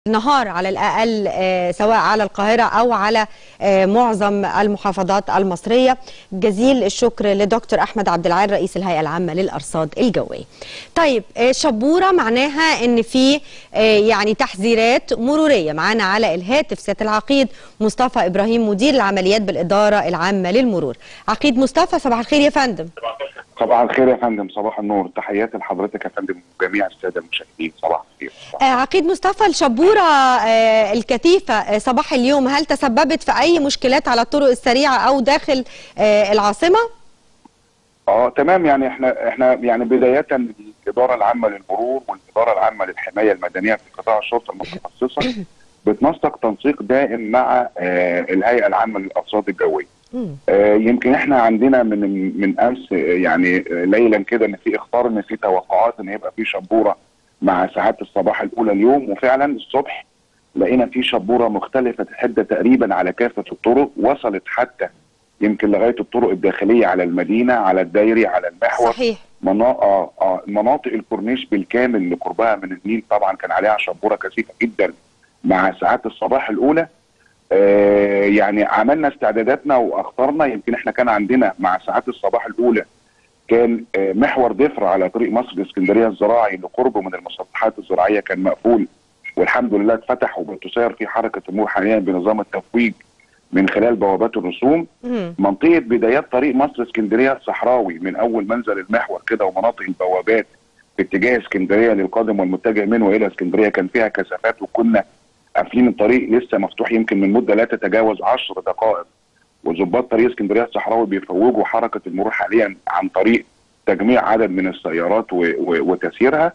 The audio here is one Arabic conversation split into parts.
النهار على الأقل سواء على القاهرة أو على معظم المحافظات المصرية. جزيل الشكر لدكتور أحمد عبد العال رئيس الهيئة العامة للأرصاد الجوية. طيب شبورة معناها أن في يعني تحذيرات مرورية. معانا على الهاتف سيادة العقيد مصطفى إبراهيم مدير العمليات بالإدارة العامة للمرور. عقيد مصطفى، صباح الخير يا فندم. صباح الخير يا فندم، صباح النور، تحياتي لحضرتك يا فندم وجميع الساده المشاهدين. صباح الخير. عقيد مصطفى، الشبوره الكثيفه صباح اليوم هل تسببت في اي مشكلات على الطرق السريعه او داخل العاصمه؟ تمام، يعني احنا يعني بدايه الاداره العامه للمرور والاداره العامه للحمايه المدنيه في قطاع الشرطه المتخصصه بتنسق تنسيق دائم مع الهيئه العامه للارصاد الجويه. يمكن احنا عندنا من امس يعني ليلا كده ان في اخبار ان في توقعات ان يبقى في شبوره مع ساعات الصباح الاولى اليوم، وفعلا الصبح لقينا في شبوره مختلفه الحده تقريبا على كافه الطرق، وصلت حتى يمكن لغايه الطرق الداخليه على المدينه، على الدايري، على المحور. صحيح. مناطق الكورنيش بالكامل اللي قربها من النيل طبعا كان عليها شبوره كثيفه جدا مع ساعات الصباح الاولى. يعني عملنا استعداداتنا واخطرنا. يمكن احنا كان عندنا مع ساعات الصباح الاولى كان محور ضفر على طريق مصر اسكندريه الزراعي اللي قربه من المسطحات الزراعيه كان مقفول، والحمد لله اتفتح وبتسير فيه حركه المرور حاليا بنظام التفويج من خلال بوابات الرسوم. منطقه بدايات طريق مصر اسكندريه الصحراوي من اول منزل المحور كده ومناطق البوابات في اتجاه اسكندريه للقادم والمتجه منه الى اسكندريه كان فيها كثافات، وكنا قافلين الطريق لسه مفتوح يمكن من مده لا تتجاوز 10 دقائق، وظباط طريق اسكندريه الصحراوي بيفوجوا حركه المرور حاليا عن طريق تجميع عدد من السيارات وتسييرها.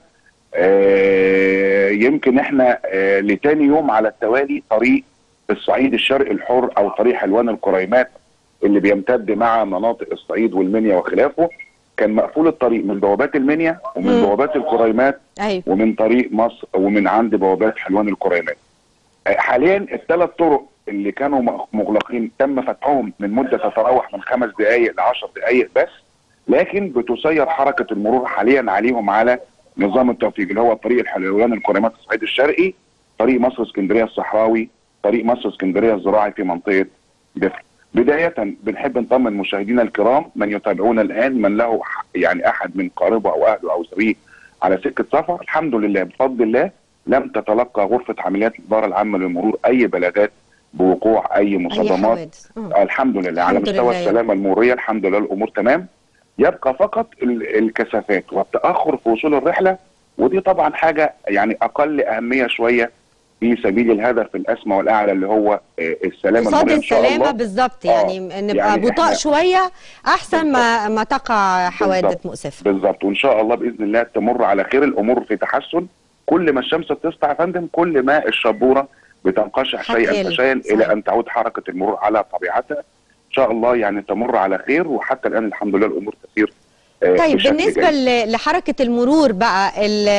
يمكن احنا لتاني يوم على التوالي طريق الصعيد الشرقي الحر او طريق حلوان الكريمات اللي بيمتد مع مناطق الصعيد والمنيا وخلافه كان مقفول الطريق من بوابات المنيا ومن بوابات الكريمات. أيوة. ومن طريق مصر ومن عند بوابات حلوان الكريمات. حاليا الثلاث طرق اللي كانوا مغلقين تم فتحهم من مده تتراوح من 5 دقائق ل 10 دقائق بس، لكن بتسير حركه المرور حاليا عليهم على نظام التوفيق اللي هو طريق الحلوان الكريمات الصعيد الشرقي، طريق مصر اسكندريه الصحراوي، طريق مصر اسكندريه الزراعي في منطقه دفر. بدايه بنحب نطمن مشاهدينا الكرام من يتابعونا الان من له يعني احد من قاربه او اهله او ذويه على سكه سفر، الحمد لله بفضل الله لم تتلقى غرفه عمليات الاداره العامه للمرور اي بلاغات بوقوع اي مصادمات. الحمد لله على مستوى السلامه المروريه الحمد لله الامور تمام. يبقى فقط الكثافات والتاخر في وصول الرحله، ودي طبعا حاجه يعني اقل اهميه شويه في سبيل الهدف الاسمى والاعلى اللي هو السلامه المروريه ان شاء الله. السلامه بالظبط، يعني نبقى يعني بطاء شويه احسن ما تقع حوادث مؤسفه. بالظبط، وان شاء الله باذن الله تمر على خير. الامور في تحسن، كل ما الشمس بتسطع يا فندم كل ما الشبوره بتنقشع شيئا فشيئا الى ان تعود حركه المرور على طبيعتها. ان شاء الله يعني تمر على خير، وحتى الان الحمد لله الامور تسير. طيب بالنسبه لحركه المرور بقى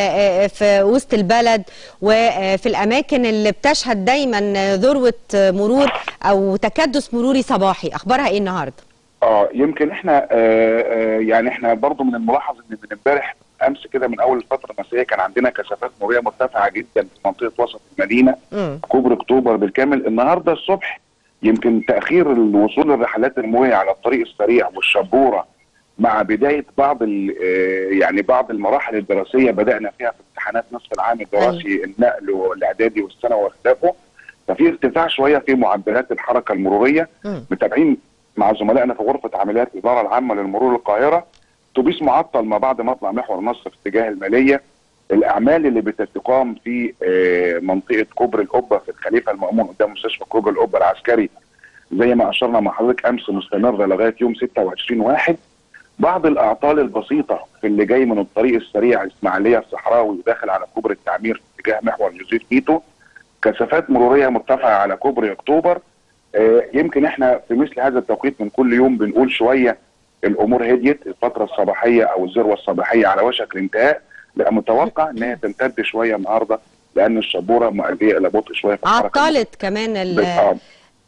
في وسط البلد وفي الاماكن اللي بتشهد دايما ذروه مرور او تكدس مروري صباحي، اخبارها ايه النهارده؟ يمكن احنا يعني احنا برضو من الملاحظ ان من امبارح امس كده من اول الفتره المسائيه كان عندنا كثافات مروريه مرتفعه جدا في منطقه وسط المدينه كوبري اكتوبر بالكامل. النهارده الصبح يمكن تاخير الوصول الرحلات المروريه على الطريق السريع والشبوره مع بدايه يعني بعض المراحل الدراسيه بدانا فيها في امتحانات نصف العام الدراسي النقل والاعدادي والثانوي وخلافه، ففي ارتفاع شويه في معدلات الحركه المروريه. متابعين مع زملائنا في غرفه عمليات الاداره العامه للمرور القاهره اتوبيس معطل ما بعد مطلع محور مصر في اتجاه الماليه. الاعمال اللي بتقام في منطقه كوبري القبه في الخليفه المأمون قدام مستشفى كوبري القبه العسكري زي ما اشرنا مع حضرتك امس مستمره لغايه يوم 26/1. بعض الاعطال البسيطه في اللي جاي من الطريق السريع اسماعيليه الصحراوي وداخل على كوبري التعمير في اتجاه محور يوسف تيتو. كثافات مروريه مرتفعه على كوبري اكتوبر. يمكن احنا في مثل هذا التوقيت من كل يوم بنقول شويه الامور هديت، الفتره الصباحيه او الذروه الصباحيه على وشك الانتهاء، لا متوقع ان هي تمتد شويه النهارده لان الشبوره مؤديه الى بطء شويه في الحركه. عطلت كمان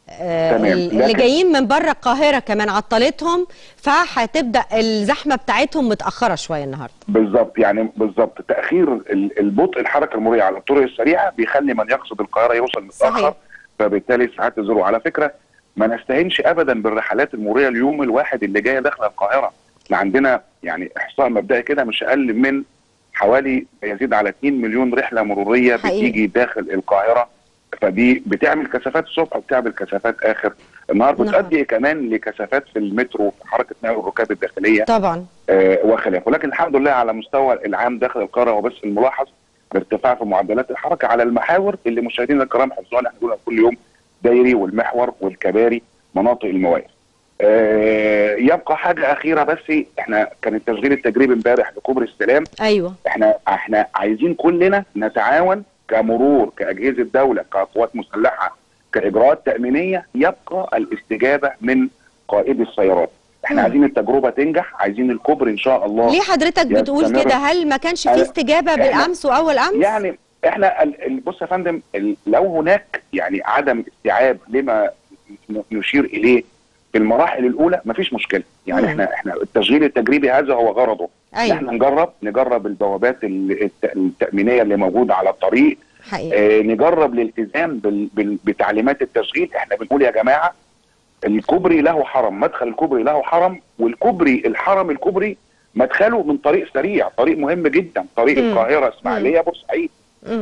اللي جايين من بره القاهره كمان عطلتهم، فهتبدا الزحمه بتاعتهم متاخره شويه النهارده. بالظبط، يعني بالظبط تاخير البطء الحركه المروريه على الطرق السريعه بيخلي من يقصد القاهره يوصل متاخر. صحيح. فبالتالي ساعات الذروه. على فكره ما نستهينش ابدا بالرحلات المروريه اليوم الواحد اللي جايه داخل القاهره. احنا عندنا يعني احصاء مبدئي كده مش اقل من حوالي يزيد على 2 مليون رحله مروريه بتيجي داخل القاهره، فدي بتعمل كثافات الصبح وبتعمل كثافات اخر النهار، بتؤدي كمان لكثافات في المترو، في حركه نقل الركاب الداخليه طبعا وخلافه. ولكن الحمد لله على مستوى العام داخل القاهره وبس الملاحظ بارتفاع في معدلات الحركه على المحاور اللي مشاهدينا الكرام حفظوها، احنا بنقولها كل يوم: دايري والمحور والكباري، مناطق المواقف. يبقى حاجه اخيره بس، احنا كان التشغيل التجريبي امبارح لكوبري السلام. ايوه، احنا عايزين كلنا نتعاون كمرور، كاجهزه دوله، كقوات مسلحه، كاجراءات تامينيه، يبقى الاستجابه من قائدي السيارات. احنا عايزين التجربه تنجح، عايزين الكوبري ان شاء الله. ليه حضرتك بتقول كده؟ هل ما كانش في استجابه بالامس واول امس؟ يعني احنا بص يا فندم، لو هناك يعني عدم استيعاب لما نشير اليه في المراحل الاولى مفيش مشكله، يعني احنا التشغيل التجريبي هذا هو غرضه. أيوة. احنا نجرب البوابات التامينيه اللي موجوده على الطريق، نجرب الالتزام بتعليمات التشغيل. احنا بنقول يا جماعه الكوبري له حرم، مدخل الكوبري له حرم، والكوبري الحرم الكوبري مدخله من طريق سريع، طريق مهم جدا، طريق القاهره اسماعيليه بورسعيد.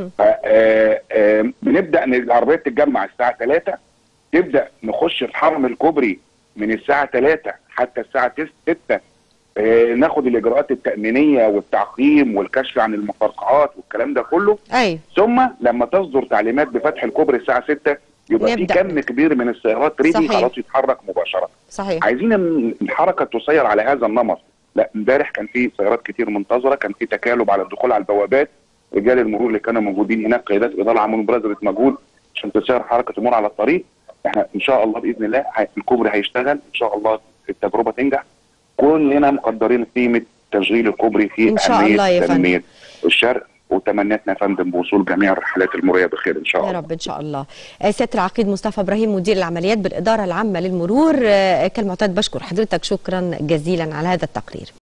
بنبدا العربيات تتجمع الساعه 3، تبدا نخش في حرم الكوبري من الساعه 3 حتى الساعه 6، ناخد الاجراءات التامينيه والتعقيم والكشف عن المفرقعات والكلام ده كله. أيوة. ثم لما تصدر تعليمات بفتح الكوبري الساعه 6 يبقى في كم كبير من السيارات ريدي خلاص يتحرك مباشره. صحيح. عايزين الحركه تسير على هذا النمط. لا، امبارح كان في سيارات كتير منتظره، كان في تكالب على الدخول على البوابات، رجال المرور اللي كانوا موجودين هناك، قيادات اداره عملوا بذلت مجهود عشان تسير حركه المرور على الطريق. احنا ان شاء الله باذن الله الكوبري هيشتغل ان شاء الله، التجربه تنجح. كلنا مقدرين قيمه تشغيل الكوبري في اهميه تنميه الشرق، وتمنيتنا يا فندم بوصول جميع الرحلات المروريه بخير ان شاء الله. يا رب ان شاء الله. سياده العقيد مصطفى ابراهيم مدير العمليات بالاداره العامه للمرور، كالمعتاد بشكر حضرتك شكرا جزيلا على هذا التقرير.